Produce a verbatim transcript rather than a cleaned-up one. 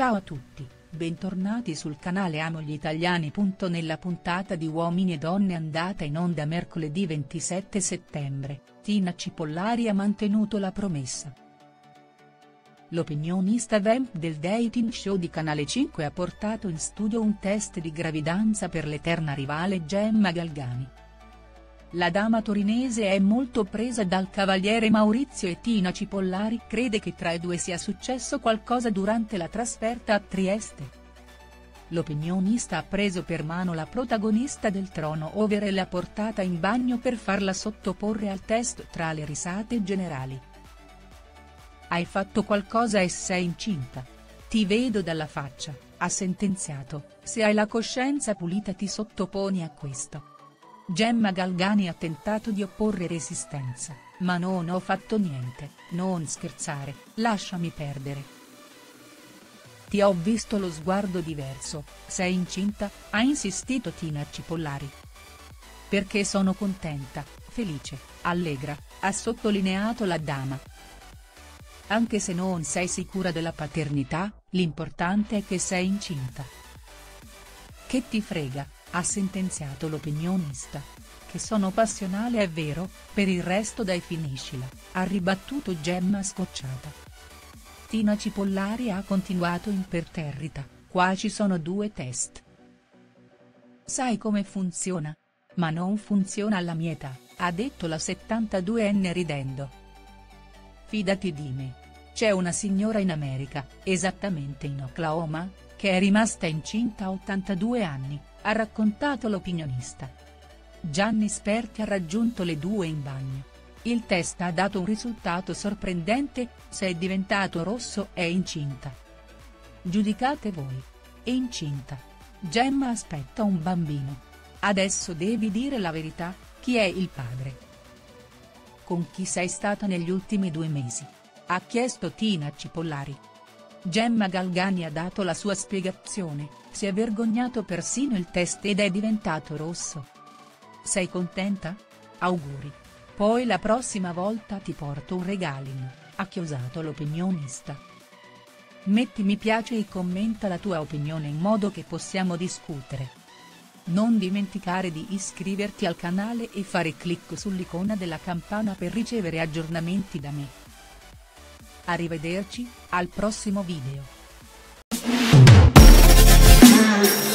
Ciao a tutti, bentornati sul canale Amo gli Italiani. Nella puntata di Uomini e Donne andata in onda mercoledì ventisette settembre, Tina Cipollari ha mantenuto la promessa. L'opinionista vamp del dating show di Canale cinque ha portato in studio un test di gravidanza per l'eterna rivale Gemma Galgani. La dama torinese è molto presa dal cavaliere Maurizio e Tina Cipollari crede che tra i due sia successo qualcosa durante la trasferta a Trieste. L'opinionista ha preso per mano la protagonista del trono over e l'ha portata in bagno per farla sottoporre al test tra le risate generali. Hai fatto qualcosa e sei incinta. Ti vedo dalla faccia, ha sentenziato, se hai la coscienza pulita ti sottoponi a questo. Gemma Galgani ha tentato di opporre resistenza, ma non ho fatto niente, non scherzare, lasciami perdere. Ti ho visto lo sguardo diverso, sei incinta, ha insistito Tina Cipollari. Perché sono contenta, felice, allegra, ha sottolineato la dama. Anche se non sei sicura della paternità, l'importante è che sei incinta. Che ti frega, ha sentenziato l'opinionista. Che sono passionale è vero, per il resto dai finiscila, ha ribattuto Gemma scocciata. Tina Cipollari ha continuato imperterrita, qua ci sono due test. Sai come funziona? Ma non funziona alla mia età, ha detto la settantaduenne ridendo. Fidati di me. C'è una signora in America, esattamente in Oklahoma, che è rimasta incinta a ottantadue anni, ha raccontato l'opinionista. Gianni Sperti ha raggiunto le due in bagno. Il test ha dato un risultato sorprendente, se è diventato rosso è incinta. Giudicate voi. È incinta. Gemma aspetta un bambino. Adesso devi dire la verità, chi è il padre? Con chi sei stata negli ultimi due mesi? Ha chiesto Tina Cipollari. Gemma Galgani ha dato la sua spiegazione, si è vergognato persino il test ed è diventato rosso. Sei contenta? Auguri. Poi la prossima volta ti porto un regalino, ha chiosato l'opinionista. Metti mi piace e commenta la tua opinione in modo che possiamo discutere. Non dimenticare di iscriverti al canale e fare clic sull'icona della campana per ricevere aggiornamenti da me. Arrivederci, al prossimo video.